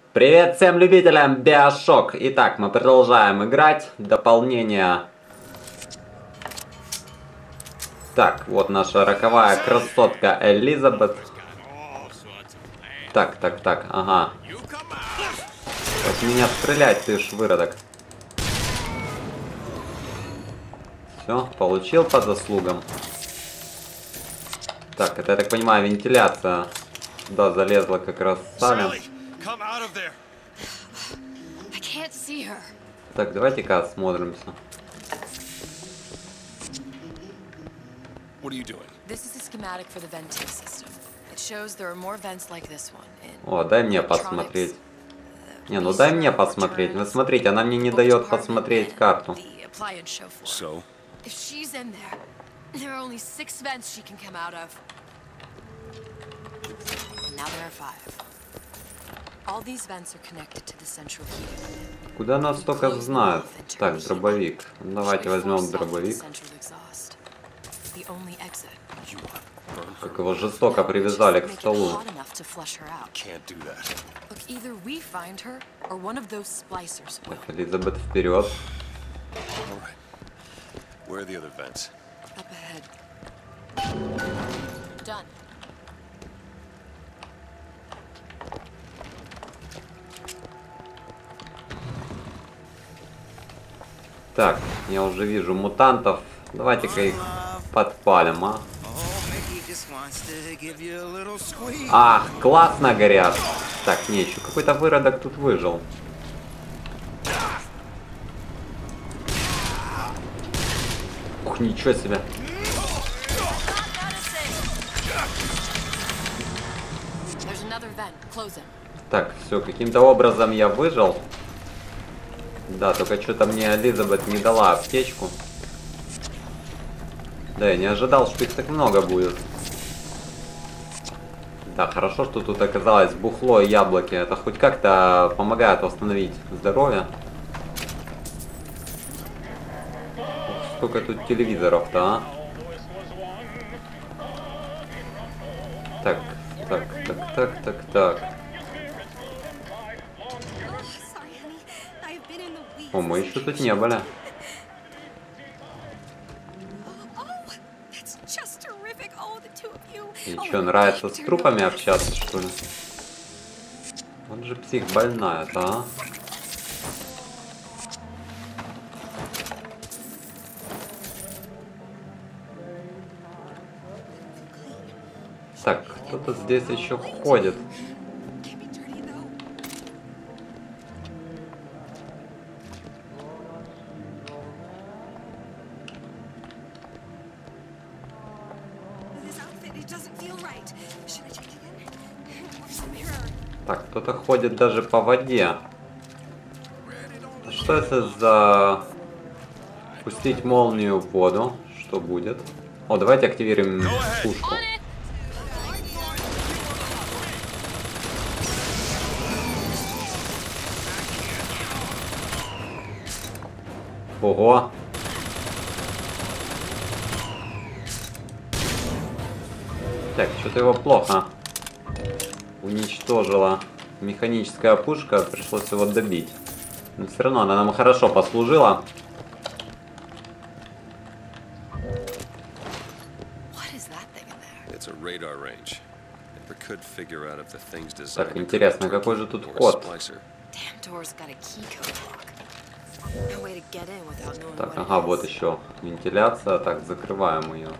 Привет всем любителям Биошок! Итак, мы продолжаем играть. Дополнение. Так, вот наша роковая красотка Элизабет. Так, ага. От меня стрелять, ты ж выродок. Все, получил по заслугам. Так, это, я так понимаю, вентиляция. Да, залезла как раз Салем. Так, давайте-ка осмотримся. О, дай мне посмотреть. Не, ну дай мне посмотреть. Вы смотрите, она мне не дает посмотреть карту. Куда нас только знают? Так, дробовик. Давайте возьмем дробовик. Как его жестоко привязали к столу. Так, Элизабет, вперед. Так, я уже вижу мутантов. Давайте-ка их подпалим, а. Ах, классно горят. Так, не, еще какой-то выродок тут выжил. Ух, ничего себе. Так, все, каким-то образом я выжил. Да, только что-то мне Элизабет не дала аптечку. Да, я не ожидал, что их так много будет. Да, хорошо, что тут оказалось бухло и яблоки. Это хоть как-то помогает восстановить здоровье. Сколько тут телевизоров-то, а? Так. О, мы еще тут не были. И что, нравится с трупами общаться, что ли? Вот же псих больная-то, а? Так, кто-то здесь еще ходит. Так, кто-то ходит даже по воде. Что это за... Пустить молнию в воду? Что будет? О, давайте активируем пушку. Ого! Так, что-то его плохо уничтожила. Механическая пушка, пришлось его добить. Но все равно она нам хорошо послужила. Так, интересно, какой же тут код? Так, ага, вот еще вентиляция. Так, закрываем ее.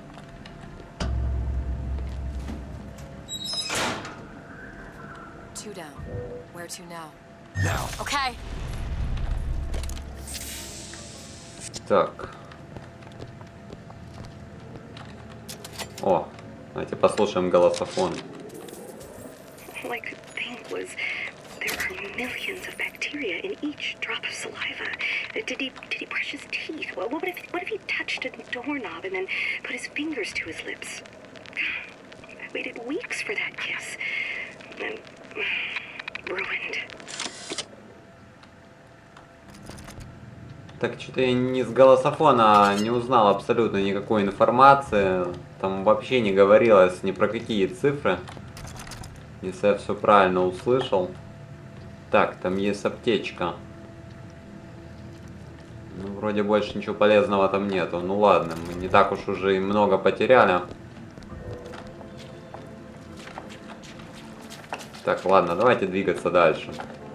Так. О, давайте послушаем голософон. Millions of bacteria in each drop of saliva. Did he brush his teeth? Well, what if he touched a doorknob and then put his fingers to his lips? I waited weeks for that kiss. And ruined. Так, что-то я не с голософона не узнал абсолютно никакой информации. Там вообще не говорилось ни про какие цифры. Если я все правильно услышал. Так, там есть аптечка. Ну, вроде больше ничего полезного там нету. Ну ладно, мы не так уж уже и много потеряли. Так, ладно, давайте двигаться дальше.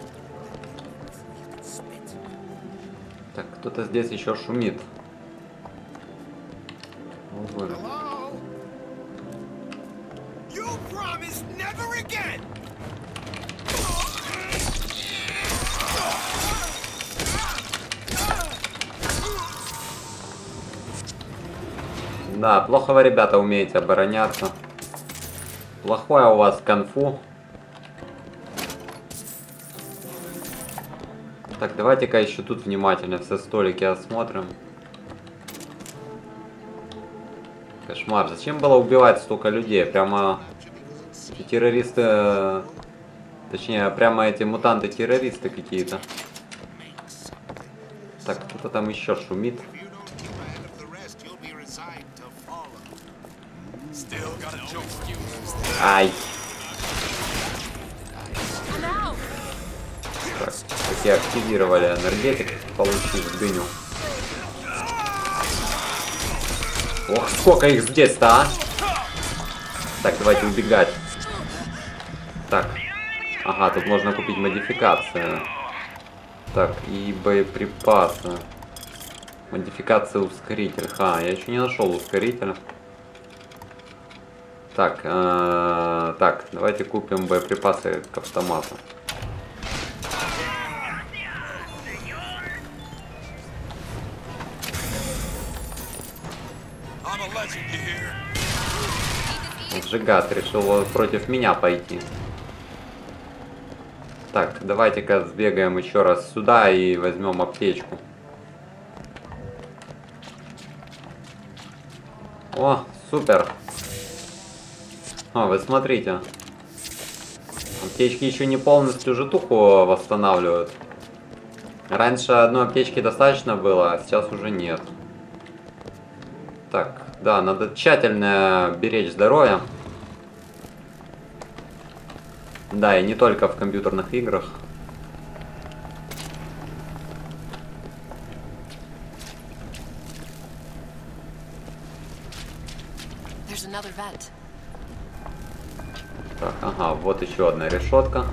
Так, кто-то здесь еще шумит. Вот. Да, плохо вы, ребята, умеете обороняться. Плохое у вас конфу. Так, давайте-ка еще тут внимательно все столики осмотрим. Кошмар. Зачем было убивать столько людей? Прямо террористы... Точнее, прямо эти мутанты-террористы какие-то. Так, кто-то там еще шумит. Ай! Так, такие активировали энергетик, получив дыню. Ох, сколько их здесь-то, а! Так, давайте убегать. Так. Ага, тут можно купить модификацию. Так, и боеприпасы. Модификация ускоритель. Ха, я еще не нашел ускоритель. Так, так, давайте купим боеприпасы к автомату. Джигат решил против меня пойти. Так, давайте-ка сбегаем еще раз сюда и возьмем аптечку. О, супер. О, вы смотрите. Аптечки еще не полностью житуху восстанавливают. Раньше одной аптечки достаточно было, а сейчас уже нет. Так, да, надо тщательно беречь здоровье. Да, и не только в компьютерных играх. Так, ага, вот еще одна решетка.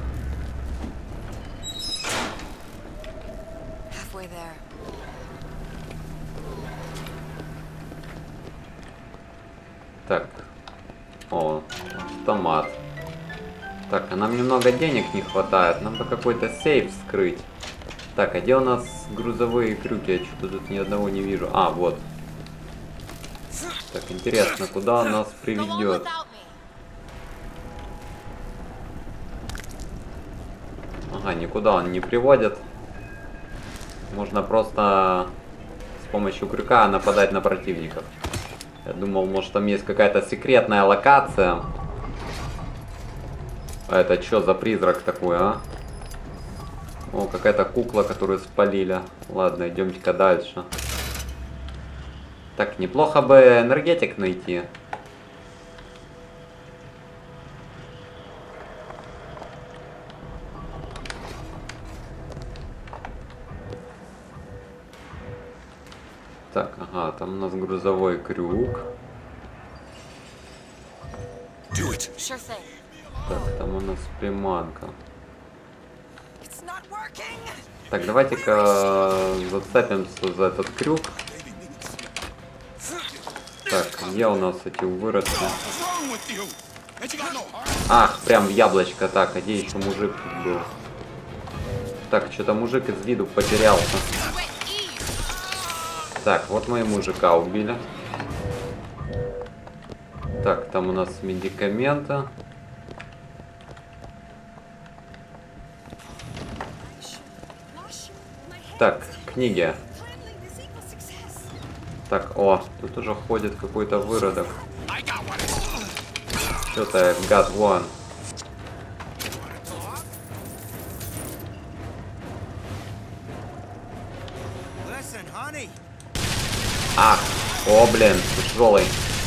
Так, о, автомат. Так, а нам немного денег не хватает. Нам бы какой-то сейф вскрыть. Так, а где у нас грузовые крюки? Я что-то тут ни одного не вижу. А, вот. Так, интересно, куда он нас приведет? Ага, никуда он не приводит. Можно просто с помощью крюка нападать на противников. Я думал, может там есть какая-то секретная локация. А это что за призрак такой, а? О, какая-то кукла, которую спалили. Ладно, идемте-ка дальше. Так, неплохо бы энергетик найти. Так, ага, там у нас грузовой крюк. Так, там у нас приманка. Так, давайте-ка зацепимся за этот крюк. Так, где у нас эти выродки? Ах, прям в яблочко. Так, а где еще мужик тут был? Так, что-то мужик из виду потерялся. Так, вот мы мужика убили. Так, там у нас медикаменты. Так, книги. Так, о, тут уже ходит какой-то выродок. Что-то God One. Ах, о, блин, тяжелый.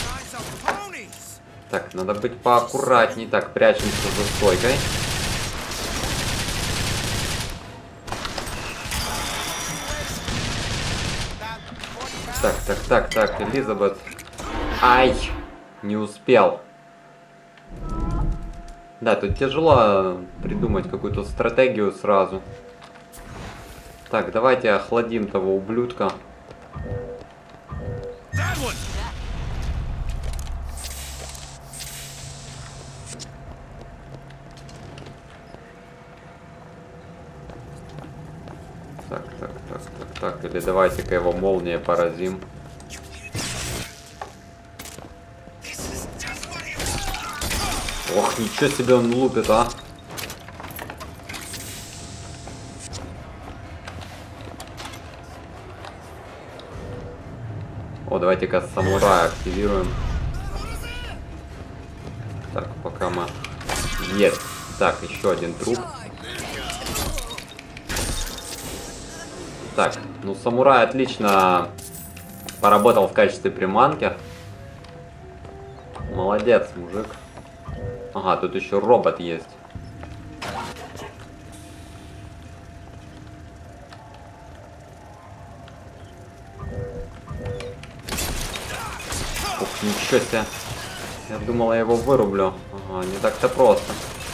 Так, надо быть поаккуратней. Так, прячемся за стойкой. Так, Элизабет. Ай! Не успел. Да, тут тяжело придумать какую-то стратегию сразу. Так, давайте охладим того ублюдка. Так, или давайте-ка его молнией поразим. Ох, ничего себе он лупит, а! О, давайте-ка самурая активируем. Так, пока мы... Есть! Так, еще один труп. Так, ну самурай отлично поработал в качестве приманки. Молодец, мужик. Ага, тут еще робот есть. Ух, ничего себе. Я думал, я его вырублю. Ага, не так-то просто.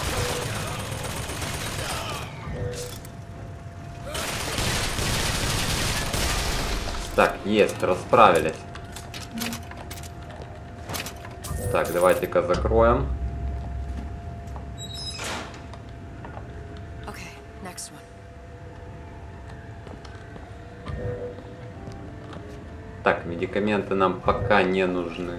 Так, есть, расправились. Так, давайте-ка закроем. Так, медикаменты нам пока не нужны.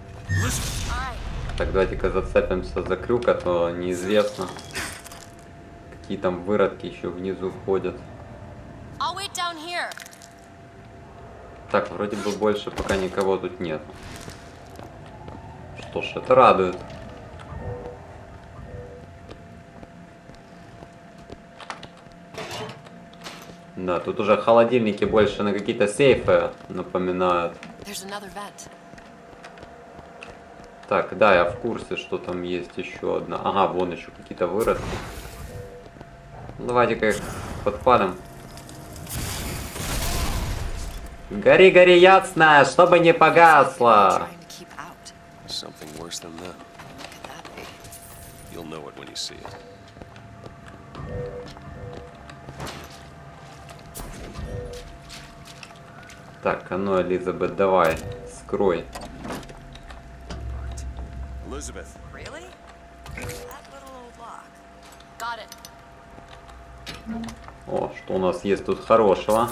Так, давайте-ка зацепимся за крюк, а то неизвестно, какие там выродки еще внизу ходят. Так, вроде бы больше пока никого тут нет. Что ж, это радует. Да, тут уже холодильники больше на какие-то сейфы напоминают. Так, да, я в курсе, что там есть еще одна. Ага, вон еще какие-то выродки. Давайте-ка их подпалим. Гори, гори, ясная, чтобы не погасло. Так, а ну, Элизабет, давай, скрой. О, что у нас есть тут хорошего?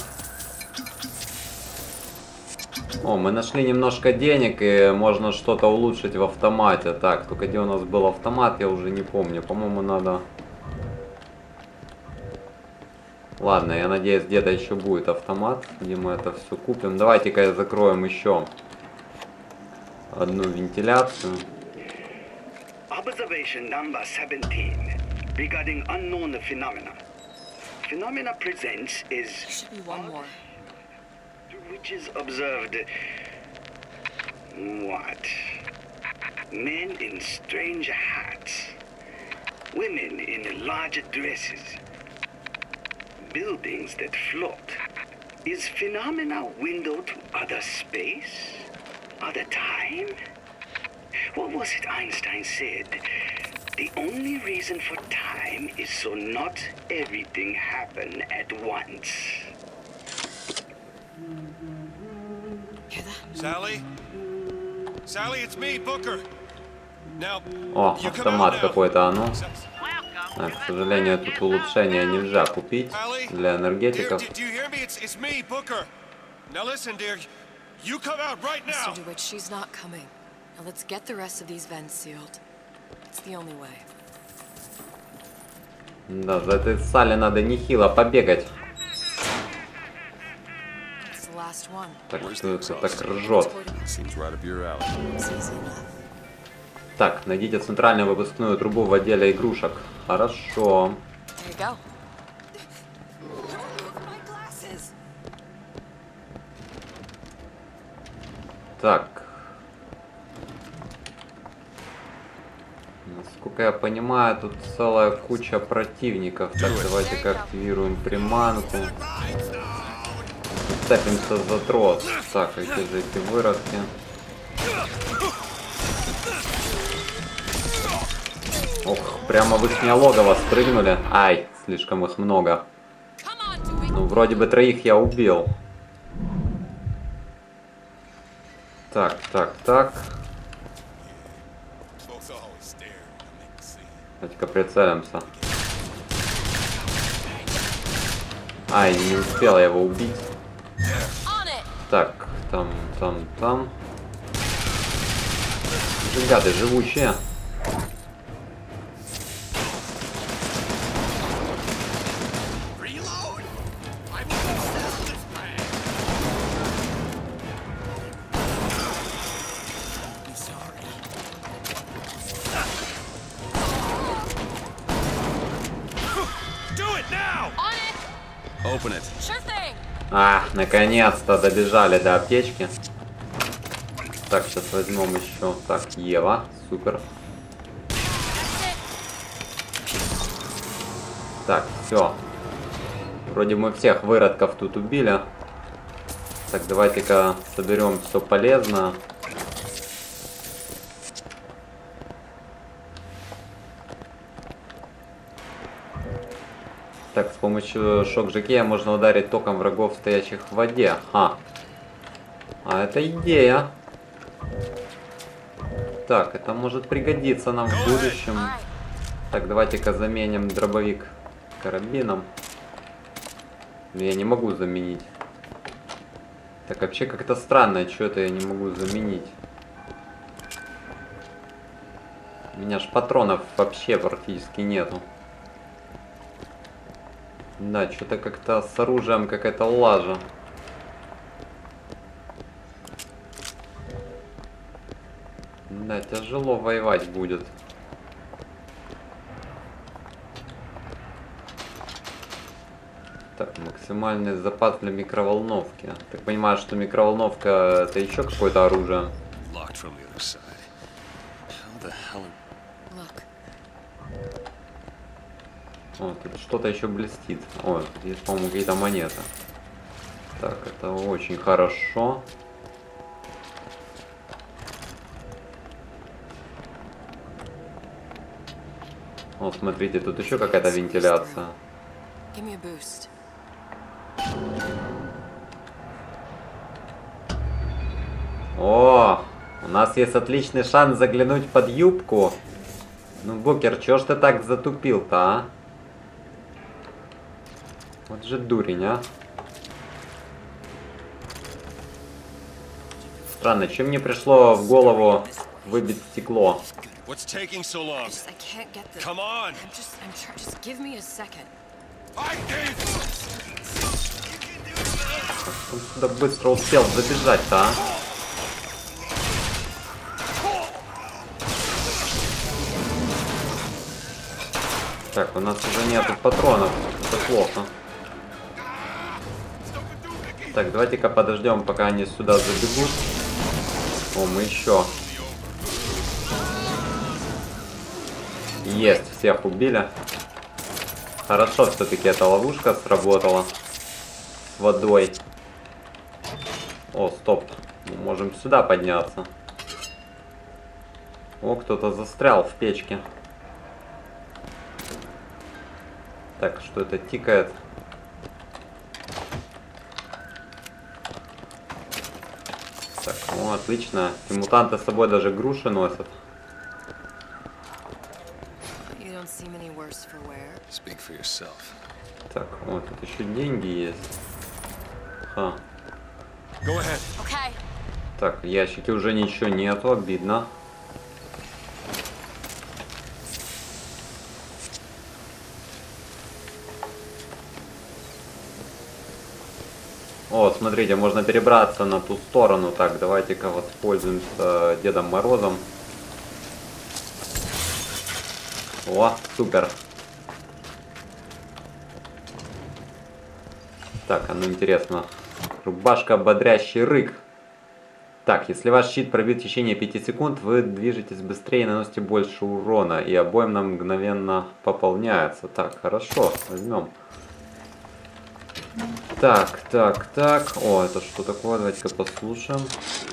О, мы нашли немножко денег, и можно что-то улучшить в автомате. Так, только где у нас был автомат, я уже не помню. По-моему, надо... Ладно, я надеюсь, где-то еще будет автомат, где мы это все купим. Давайте-ка закроем еще одну вентиляцию. Observation number 17 regarding unknown phenomena. Phenomena presents is which is observed. What? Men in strange hats, women in large dresses, buildings that float. Is phenomena window to other space, other time? What was it Einstein said? The only reason for time is so not everything happen at once. Hear that? Sally? Sally, it's me, Booker. Now, О, автомат какой-то, а ну. А, к сожалению, тут улучшения нельзя купить для энергетиков. Да, за этой Салли надо нехило побегать. Так что это так ржет. Так, найдите центральную выпускную трубу в отделе игрушек. Хорошо. Так. Насколько я понимаю, тут целая куча противников. Так, давайте-ка активируем приманку. зацепимся за трос. Так, какие же эти выродки. Ох, прямо в их логово спрыгнули. Ай, слишком их много. Ну, вроде бы 3 я убил. Так. Давайте-ка прицелимся. Ай, не успел я его убить. Так, там. Гады живучие. А, наконец-то добежали до аптечки. Так, сейчас возьмем еще. Так, Ева, супер. Так, все. Вроде мы всех выродков тут убили. Так, давайте-ка соберем все полезное. Так, с помощью шок-жокея можно ударить током врагов, стоящих в воде. А это идея. Так, это может пригодиться нам в будущем. Так, давайте-ка заменим дробовик карабином. Я не могу заменить. Так, вообще как-то странно, что-то я не могу заменить. У меня ж патронов вообще практически нету. Да, что-то как-то с оружием какая-то лажа. Да, тяжело воевать будет. Так, максимальный запас для микроволновки. Так понимаю, что микроволновка это еще какое-то оружие. О, тут что-то еще блестит. О, здесь, по-моему, какие-то монеты. Так, это очень хорошо. О, смотрите, тут еще какая-то вентиляция. О, у нас есть отличный шанс заглянуть под юбку. Ну, Букер, чё ж ты так затупил-то, а? Вот же дурень, а. Странно, чем мне пришло в голову выбить стекло? What's taking so long? I can't get the... Come on! Just give me a second. Он сюда быстро успел забежать-то, а? Так, у нас уже нету патронов. Это плохо. Так, давайте-ка подождем, пока они сюда забегут. О, мы еще. Есть, всех убили. Хорошо, все-таки эта ловушка сработала. С водой. О, стоп. Мы можем сюда подняться. О, кто-то застрял в печке. Так, что это тикает? Так, ну отлично. И мутанты с собой даже груши носят. Так, вот тут еще деньги есть. Ха. Так, в ящике уже ничего нету, обидно. О, смотрите, можно перебраться на ту сторону. Так, давайте-ка воспользуемся Дедом Морозом. О, супер. Так, а ну интересно. Рубашка, бодрящий рык. Так, если ваш щит пробит в течение 5 секунд, вы движетесь быстрее и наносите больше урона. И обойма мгновенно пополняется. Так, хорошо, возьмем. Так. О, это что такое? Давайте-ка послушаем.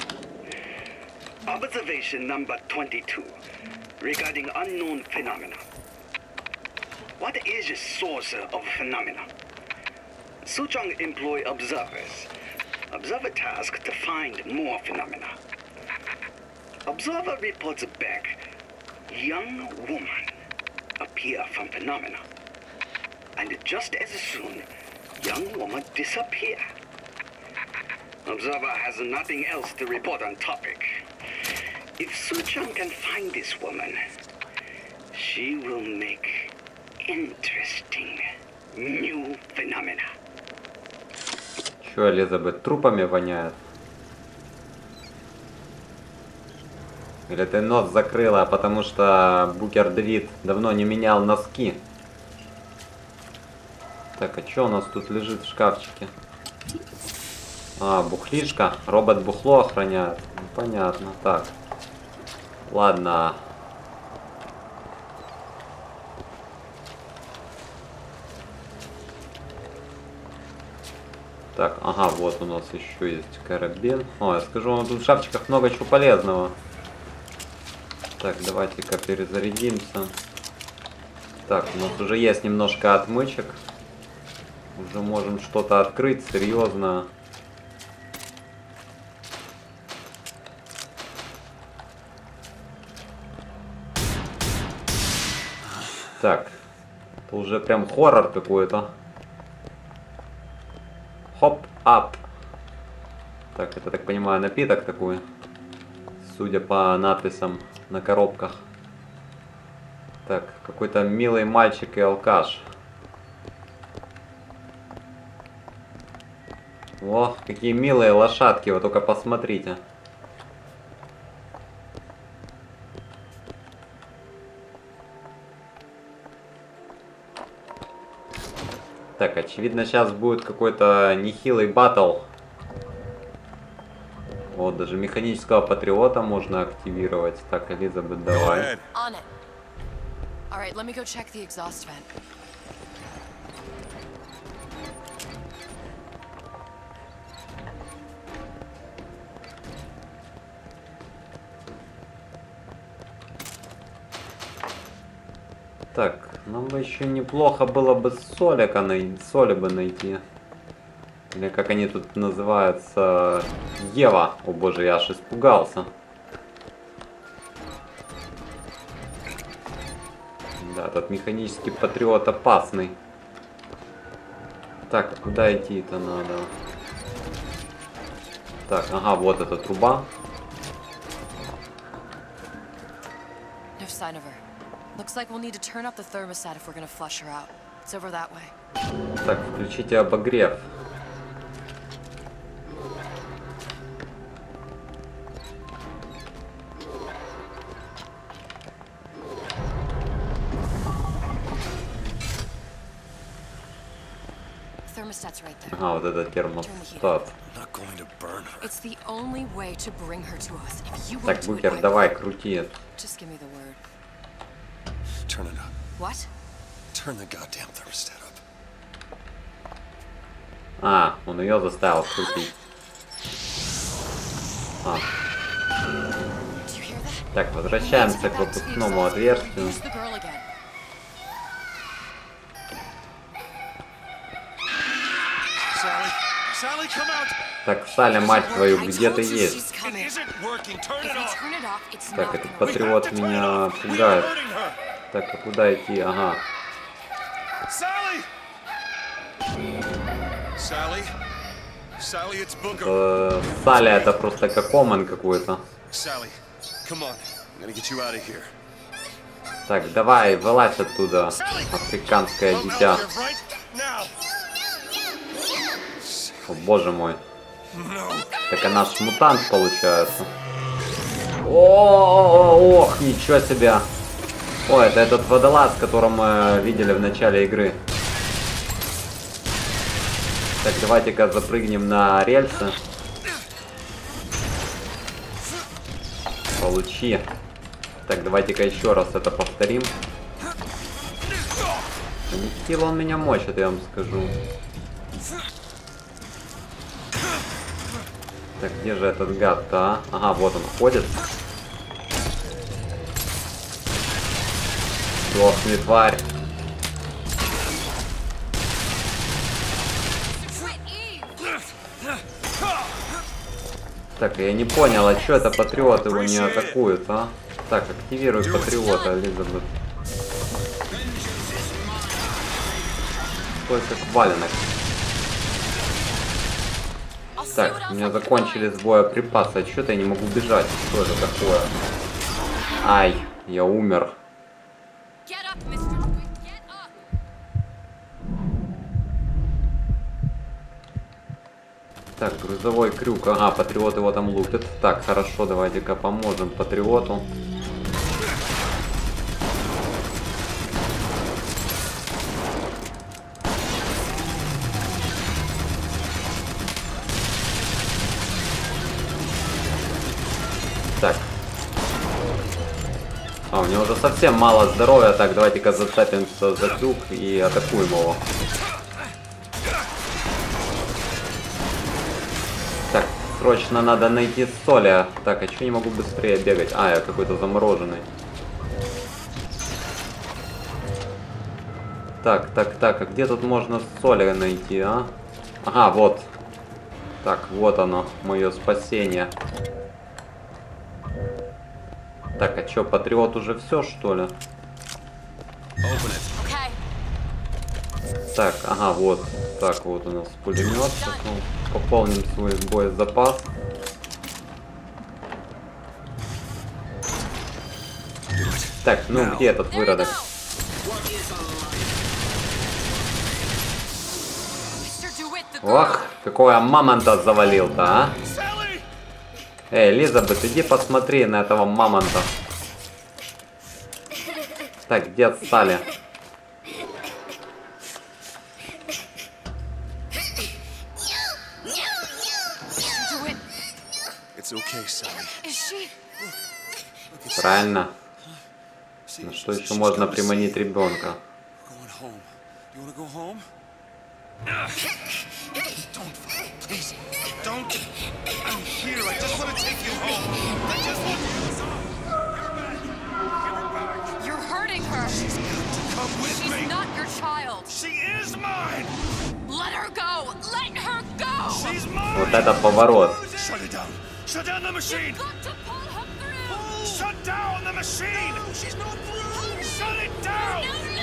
Observation number 22 regarding unknown phenomena. What is the source of phenomena? Suchong employ observers. Observer task to find more phenomena. Observer reports back. Young woman appear from phenomena. And just as soon, young woman disappear. Observer has nothing else to report on topic. If Suchong can find this woman, she will make interesting new phenomena. Чё, Элизабет, трупами воняет? Или ты нос закрыла, потому что Букер Дэвид давно не менял носки? Так, а что у нас тут лежит в шкафчике? А, бухлишка. Робот бухло охраняет. Ну, понятно. Так. Ладно. Так, ага, вот у нас еще есть карабин. О, я скажу вам, тут в шкафчиках много чего полезного. Так, давайте-ка перезарядимся. Так, у нас уже есть немножко отмычек. Уже можем что-то открыть, серьезно. Так, это уже прям хоррор какой-то. Хоп-ап. Так, это, так понимаю, напиток такой. Судя по надписям на коробках. Так, какой-то милый мальчик и алкаш. О, какие милые лошадки, вы только посмотрите. Так, очевидно, сейчас будет какой-то нехилый баттл. Вот, даже механического патриота можно активировать. Так, Элизабет, давай. On it. All right, let me go check the exhaust vent. Так, нам бы еще неплохо было бы соли бы найти. Или как они тут называются? Ева. О боже, я аж испугался. Да, этот механический патриот опасный. Так, куда идти-то надо? Так, ага, вот эта труба. No sign of her. Looks like we'll need to turn up the thermostat if we're gonna flush her out. It's over that way. Так, включите обогрев. Thermostat's right there. Ага, вот этот термостат. Not going to burn her. It's the only way to bring her to us. If you Так, want to Букер, it, давай, крути это. just give me the word. Turn it up. What? Turn the goddamn thermostat up. А, он ее заставил крутить. А. Do you hear that? Так, возвращаемся к выпускному отверстию. Use the girl again. Sally! Sally, come out! Так, Саля, мать твою, I где told ты you есть? she's It coming. isn't working. Turn If it I off. turn it off, it's Так, not этот gonna work. патриот меня пугает. hurting her. Так, а куда идти? Ага. Sally! Sally? Sally, it's Booker. Саля это просто как оман какой-то. Sally, come on. I'm gonna get you out of here. Так, давай, вылазь оттуда, африканское I'm дитя. out here right now. О, боже мой. No. Так она ж мутант получается. Ох, ничего себе. О, это этот водолаз, которого мы видели в начале игры. Так, давайте-ка запрыгнем на рельсы. Получи. Так, давайте-ка еще раз это повторим. Не сила он меня мочит, я вам скажу. Так, где же этот гад-то, а? Ага, вот он ходит. Сдохни, тварь. Так, я не понял, а что это патриот его не атакует, а? Так, активируй патриота, Элизабет. Стой, как валенок. Так, у меня закончились боеприпасы. Что-то я не могу бежать. Что это такое? Ай, я умер. Так, грузовой крюк. Ага, патриот его там лупит. Так, хорошо, давайте-ка поможем патриоту. Так. А, у него уже совсем мало здоровья. Так, давайте-ка зацепимся за крюк и атакуем его. Так, срочно надо найти Соля. Так, а чё не могу быстрее бегать? А, я какой-то замороженный. Так, а где тут можно Соля найти, а? Ага, вот. Так, вот оно, мое спасение. Так, а чё, патриот уже все, что ли? Так, ага, вот. Так, вот у нас пулемет. Сейчас мы пополним свой боезапас. Так, ну где этот выродок? Ох, какого я мамонта завалил-то, а? Эй, Элизабет, иди посмотри на этого мамонта. Так, где отстали? Правильно. Ну что еще можно приманить ребенка? You're hurting her. She's not your child. She is mine. Let her go. Let her go. She's mine. Вот это поворот. Shut it down. Shut down the machine. Got to pull her through. Shut down the machine. No, she's not through. Shut it down.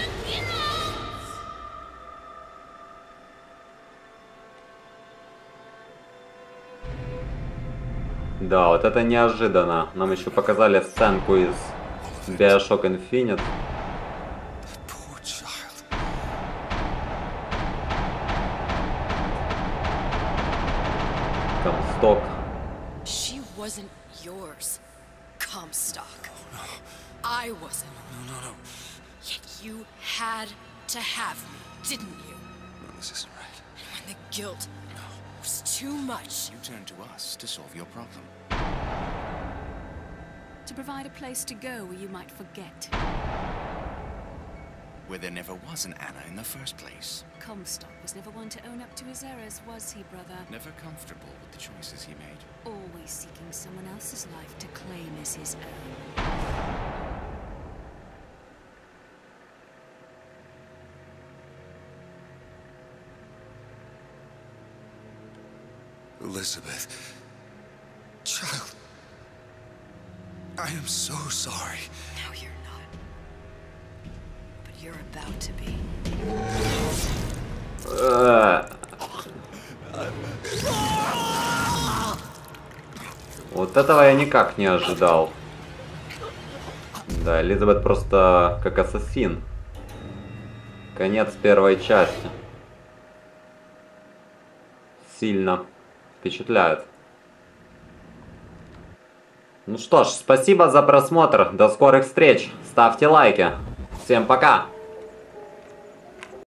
Да, вот это неожиданно. Нам еще показали сценку из Bioshock Infinite. Poor child. Comstock. She wasn't yours, Comstock. I wasn't. No. Yet you had to have me, didn't you? No, this isn't right. When the guilt was too much. You turned to us to solve your problem. To provide a place to go where you might forget. Where there never was an Anna in the first place. Comstock was never one to own up to his errors, was he, brother? Never comfortable with the choices he made. Always seeking someone else's life to claim as his own. Elizabeth. Child. I am so sorry. No, you're not. But you're about to be. Вот этого я никак не ожидал. Да, Элизабет просто как ассасин. Конец первой части. Сильно впечатляет. Ну что ж, спасибо за просмотр. До скорых встреч. Ставьте лайки. Всем пока.